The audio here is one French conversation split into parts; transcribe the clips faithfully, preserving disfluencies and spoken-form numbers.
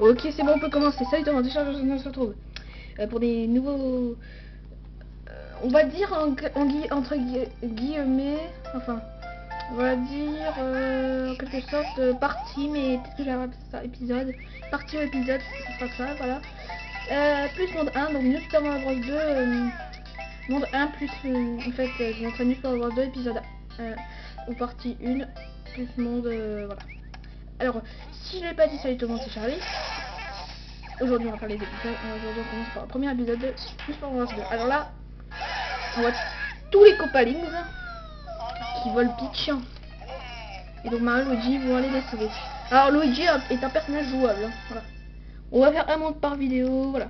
Ok, c'est bon, on peut commencer. Salut tout le monde, on se retrouve euh, pour des nouveaux... Euh, on va dire en, en gui entre gui guillemets, enfin, on va dire euh, en quelque sorte euh, partie, mais peut-être que j'avais ça épisode. Partie ou épisode, ce sera ça, voilà. Euh, plus monde un, donc New Super Mario Bros deux, euh, monde un plus, euh, en fait, euh, je montrerai New Super Mario Bros deux, épisode un, ou partie un, plus monde, euh, voilà. Alors, si je l'ai pas dit, salut tout le monde, c'est Charlie. Aujourd'hui, on va faire les épisodes. Aujourd'hui, on commence par le premier épisode de New Super Mario Bros deux. Alors là, on voit tous les copalings qui volent Peach. Et donc Mario et Luigi vont aller les sauver. Alors Luigi est un personnage jouable. Voilà. On va faire un monde par vidéo. Voilà.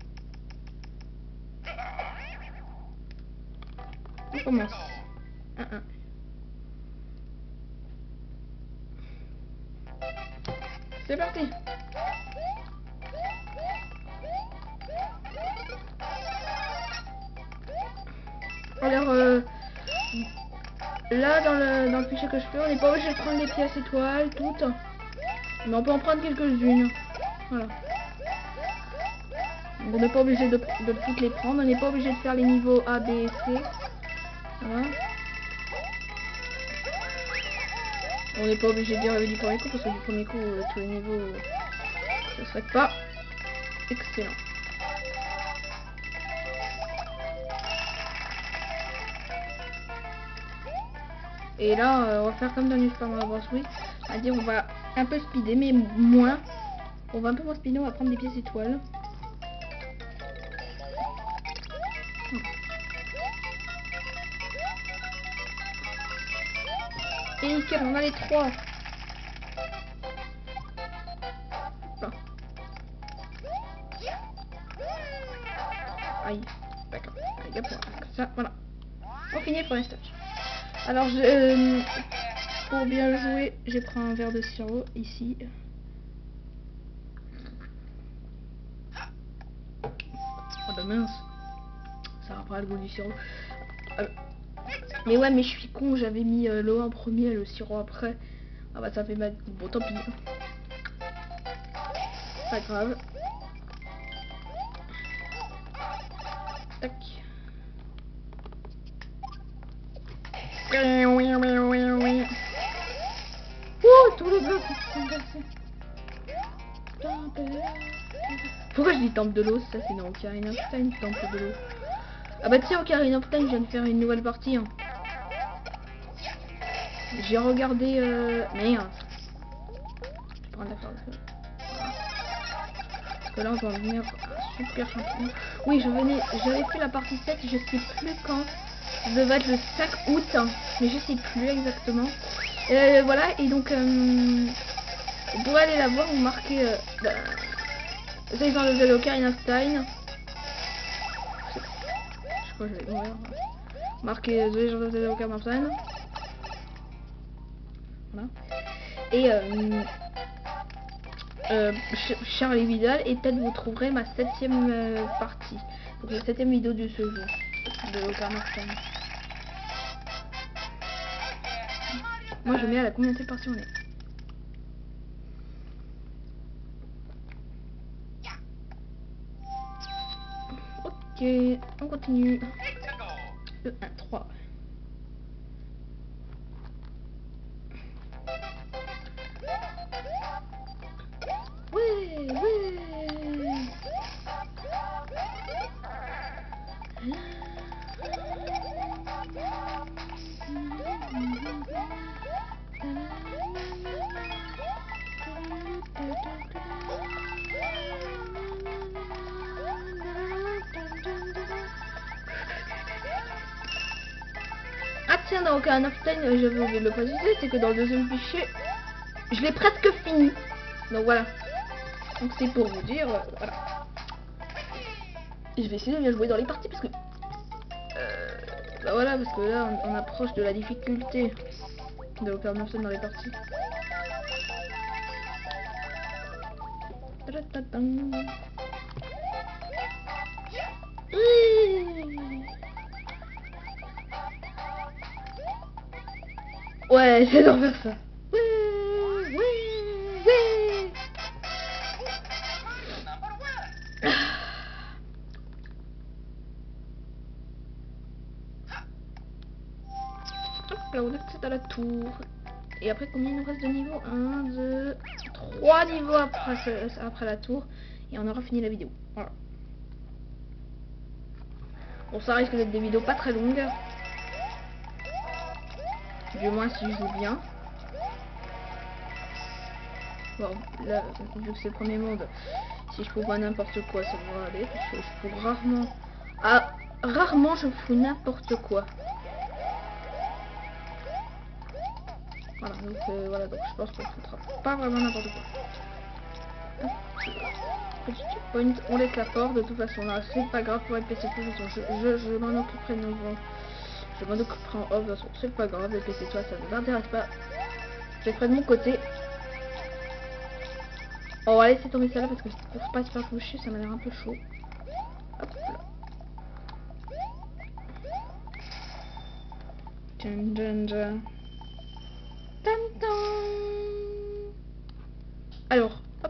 On commence. un un. C'est parti. Alors euh, là dans le, dans le fichier que je fais, on n'est pas obligé de prendre des pièces étoiles toutes, mais on peut en prendre quelques-unes. Voilà. On n'est pas obligé de, de toutes les prendre, on n'est pas obligé de faire les niveaux A, B et C. Voilà. On n'est pas obligé d'y arriver du premier coup, parce que du premier coup, euh, tous les niveaux, euh, ce serait pas excellent. Et là, euh, on va faire comme dans New Super Mario Bros. Oui, c'est-à-dire on va un peu speeder, mais moins. On va un peu moins speeder, on va prendre des pièces étoiles. Et nickel, on a les trois. Bon. Aïe, d'accord. Aïe, hop, comme ça, voilà. On finit pour les stages. Alors, je, euh, pour bien jouer, j'ai pris un verre de sirop ici. Oh bah mince, ça va pas le goût du sirop. Euh, mais ouais, mais je suis con, j'avais mis euh, l'eau en premier et le sirop après. Ah bah ça fait mal. Bon, tant pis. Pas grave. Tac. Oh, tous les blocs sont cassés. Pourquoi je dis temple de l'eau? Ça c'est dans Ocarina of Time, temple de l'eau. Ah bah tiens, Ocarina of Time, je viens de faire une nouvelle partie. Hein. J'ai regardé... Euh... Merde. Je vais prendre la force. Parce que là on va venir un super champion. Oui, je venais, j'avais fait la partie sept, je sais plus quand. Ça devait être le cinq août, hein, mais je sais plus exactement. Euh, voilà, et donc euh, vous pourrez aller la voir, vous marquez euh, bah, ça ils ont levé le Ocarina of Time. Je crois que je vais mourir. Marquez The Legend of Zelda Ocarina of Time. Voilà. Et euh, euh, Charlie Vidal, et peut-être vous trouverez ma septième euh, partie. Donc la septième vidéo de ce jour de Ocarina of Time. Moi je mets à la combien de partie on est. Ok, on continue. Le un, trois. Ouais, ouais. Ah tiens, dans Ocarina of Time, je vais le préciser, c'est que dans le deuxième fichier, je l'ai presque fini. Donc voilà. Donc c'est pour vous dire, euh, voilà. Et je vais essayer de bien jouer dans les parties parce que... Euh, bah voilà, parce que là, on, on approche de la difficulté de Ocarina of Time dans les parties. Ouais, j'adore faire ça. là on accède à la tour. Et après combien il nous reste de niveaux? Un, deux, trois niveaux après, ce, après la tour. Et on aura fini la vidéo. Voilà. Bon, ça risque d'être des vidéos pas très longues. Du moins si je joue bien. Bon, là, vu que c'est le premier monde, si je fous pas n'importe quoi, ça devrait aller. Parce que je fous rarement... Ah, rarement je fous n'importe quoi. Voilà, donc euh, voilà, donc je pense qu'on foutra pas vraiment n'importe quoi. Petit checkpoint, on laisse la porte, de toute façon là, c'est pas grave pour les P C deux, de toute façon, je, je, je m'en occuperai de nouveau. Je m'en occuperai en off, de toute façon, c'est pas grave, les P C toi ça ne m'intéresse pas. Je ferai de mon côté. On va laisser tomber ça là parce que pour pas se faire toucher, ça m'a l'air un peu chaud. Hop là. Dun, dun, dun. Tam, tam. Alors, hop.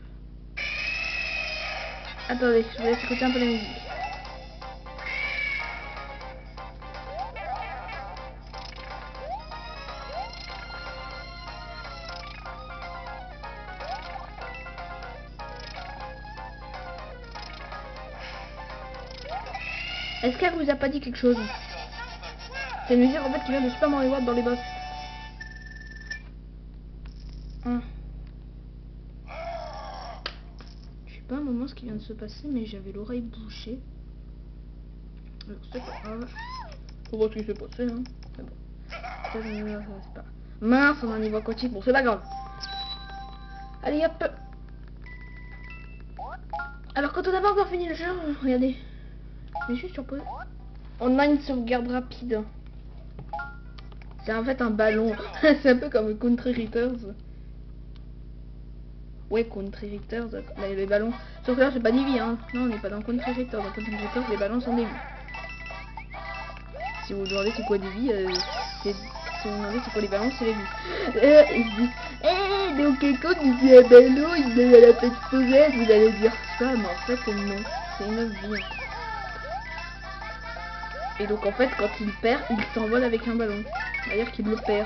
Attendez, je vais laisse écouter un peu la musique. Est-ce qu'elle vous a pas dit quelque chose? C'est une musique en fait qui vient de Super Mario World dans les boss. Hein. Je sais pas un moment ce qui vient de se passer, mais j'avais l'oreille bouchée. Alors c'est pas grave. Faut voir ce qui s'est passé, hein. C'est bon. C'est pas... Mince, on a un niveau aquatique. Bon, c'est pas grave. Allez hop. Alors quand on n'a pas encore fini le jeu, regardez. Je vais juste sur pause. On a une sauvegarde rapide. C'est en fait un ballon. C'est un peu comme Country Returns. Ouais, Country Returns, là, les ballons. Sauf que là, c'est pas des vies, hein. Non, on n'est pas dans Country Returns. Dans Country Returns, les ballons sont des vies. Si vous vous demandez c'est quoi des vies, euh, c'est... Si vous vous demandez c'est quoi les ballons, c'est les vies. Euh, il se dit, eh, mais Donkey Kong, il dit un ballon, il met à la petite vous allez dire ça, mais en fait, non. C'est une vie. Et donc en fait quand il perd, il s'envole avec un ballon. C'est-à-dire qu'il le perd.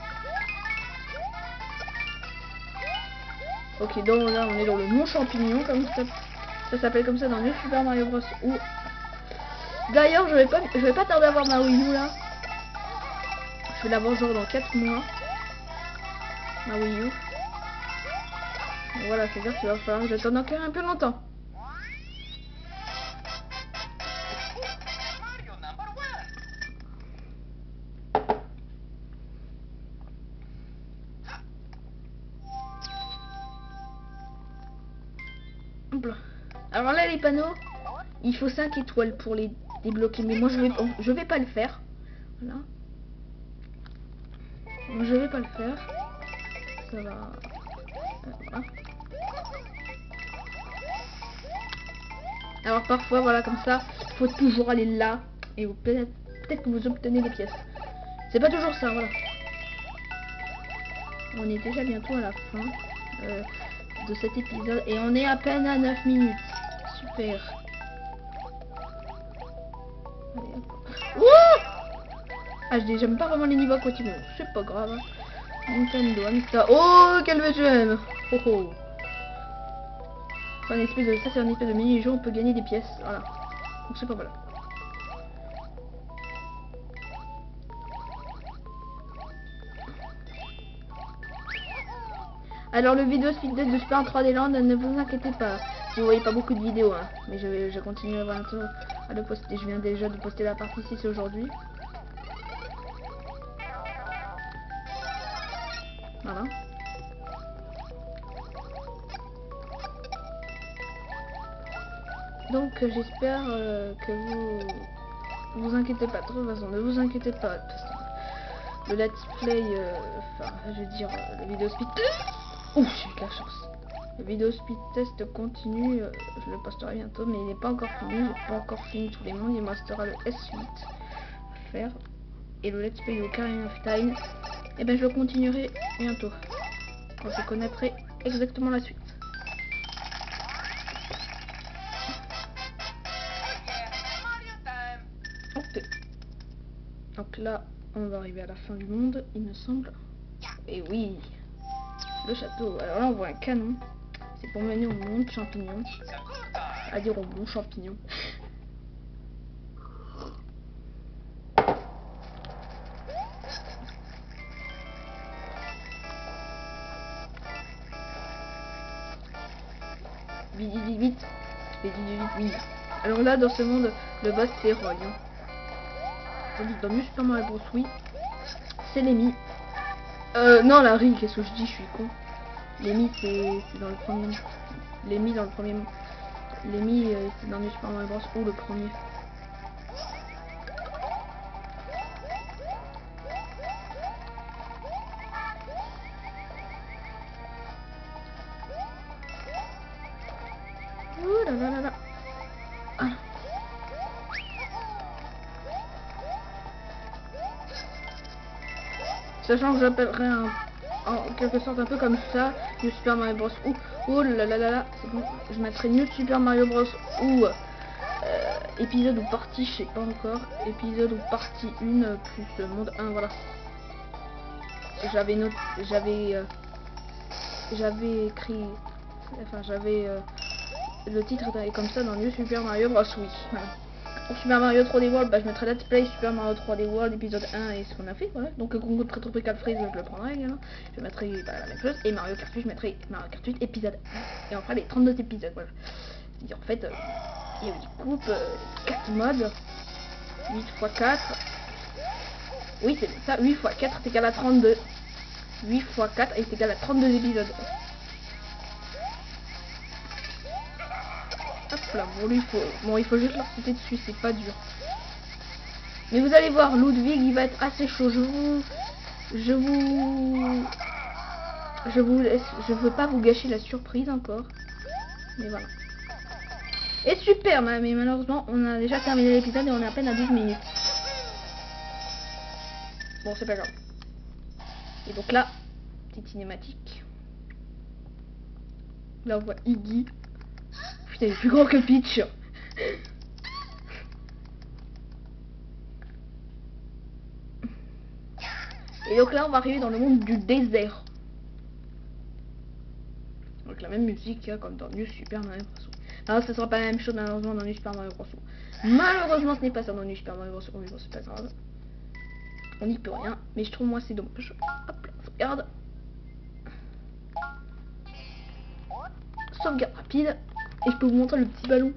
Ok, donc là on est dans le mont champignon, comme ça, ça s'appelle comme ça dans New Super Mario Bros. Ou d'ailleurs je vais pas je vais pas tarder à avoir ma Wii U là. Je vais l'avoir genre dans quatre mois. Ma Wii U. Donc voilà, c'est-à-dire qu'il va falloir que j'attende encore un peu longtemps. Alors là les panneaux, il faut cinq étoiles pour les débloquer, mais moi je vais je vais pas le faire. Voilà. Moi, je vais pas le faire. Ça va. Euh, voilà. Alors parfois voilà comme ça, faut toujours aller là et peut-être peut-être que vous obtenez des pièces. C'est pas toujours ça, voilà. On est déjà bientôt à la fin euh, de cet épisode et on est à peine à neuf minutes. Super. Allez, hop. Ouh ah, je j'aime pas vraiment les niveaux aquatiques, c'est pas grave. Nintendo, Amista. Oh, quel j'aime. Oh oh. C'est un espèce de ça, c'est un espèce de mini-jeu, on peut gagner des pièces. Voilà. Donc c'est pas mal. Alors le vidéo speed test de Super trois D Land, ne vous inquiétez pas. Si vous voyez pas beaucoup de vidéos, hein. Mais je vais, je continue bientôt à le poster. Je viens déjà de poster la partie six aujourd'hui. Voilà. Donc euh, j'espère euh, que vous vous inquiétez pas. De toute façon, ne vous inquiétez pas. De toute façon, le let's play, euh, enfin, je veux dire, euh, le vidéo speed test. Ouh, j'ai eu de la chance. Le vidéo speed test continue. Euh, je le posterai bientôt, mais il n'est pas encore fini. J'ai pas encore fini tous les mondes. Il me restera le S huit à faire et le let's play Ocarina of Time. Et ben, je le continuerai bientôt. Quand je connaîtrai exactement la suite. Ok. Donc là, on va arriver à la fin du monde, il me semble. Et oui, le château. Alors là, on voit un canon. C'est pour mener au monde champignon. À dire au bon champignon. Vite, vite, vite, vite, vite, vite, vite. Alors là, dans ce monde, le boss c'est Roy. Hein. Dans New Super Mario Bros. Oui, c'est Lemmy. Euh, non, Larry, qu'est-ce que je dis, je suis con. Lemmy, c'est dans le premier. Lemmy dans le premier. Lemmy, euh, c'est dans New Super Mario Bros. Ou le premier. Ouh là là là là. Ah. Sachant que j'appellerais un, en quelque sorte un peu comme ça, New Super Mario Bros. Ou, oh là là là là, c'est bon, je mettrais New Super Mario Bros. Ou euh, épisode ou partie, je sais pas encore, épisode ou partie un plus euh, monde un, voilà. J'avais noté, j'avais, euh, j'avais écrit, enfin j'avais, euh, le titre était comme ça dans New Super Mario Bros. Oui. Voilà. Pour Super Mario trois D World, bah, je mettrai Let's Play Super Mario trois D World épisode un et ce qu'on a fait, voilà. Donc le concours de Très Tropical Freeze, je le prendrai également. Je mettrai bah, la même chose. Et Mario Kart huit, je mettrai Mario Kart huit épisode un. Et on fera les trente-deux épisodes, voilà. Et en fait, euh, il y a eu des coupes, euh, quatre modes, huit fois quatre. Oui, c'est ça, huit fois quatre est égal à trente-deux. huit fois quatre est égal à trente-deux épisodes. Hop là, bon lui il faut, bon il faut juste leur sauter dessus, c'est pas dur. Mais vous allez voir, Ludwig il va être assez chaud. Je vous, je vous, je vous laisse, je veux pas vous gâcher la surprise encore. Mais voilà. Et super, mais malheureusement on a déjà terminé l'épisode et on est à peine à douze minutes. Bon c'est pas grave. Et donc là, petite cinématique. Là on voit Iggy. Putain il est plus grand que Peach. Et donc là on va arriver dans le monde du désert. Avec la même musique hein, comme dans New Super Mario Bros. Alors ce sera pas la même chose malheureusement dans New Super Mario Bros. Malheureusement ce n'est pas ça dans New Super Mario Bros. Mais bon c'est pas grave. On n'y peut rien. Mais je trouve moi c'est dommage. Hop là, sauvegarde. Sauvegarde rapide. Et je peux vous montrer le petit ballon.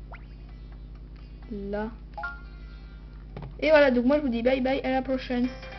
Là. Et voilà, donc moi je vous dis bye bye, à la prochaine.